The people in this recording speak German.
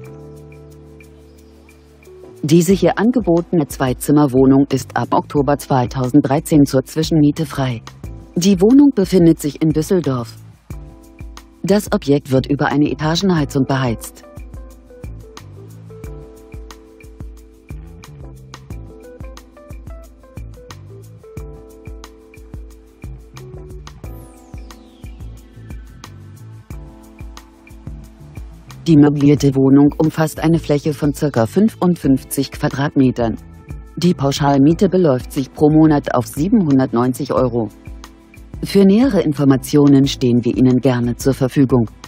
Diese hier angebotene Zweizimmerwohnung ist ab Oktober 2013 zur Zwischenmiete frei. Die Wohnung befindet sich in Düsseldorf. Das Objekt wird über eine Etagenheizung beheizt. Die möblierte Wohnung umfasst eine Fläche von ca. 55 Quadratmetern. Die Pauschalmiete beläuft sich pro Monat auf 790 €. Für nähere Informationen stehen wir Ihnen gerne zur Verfügung.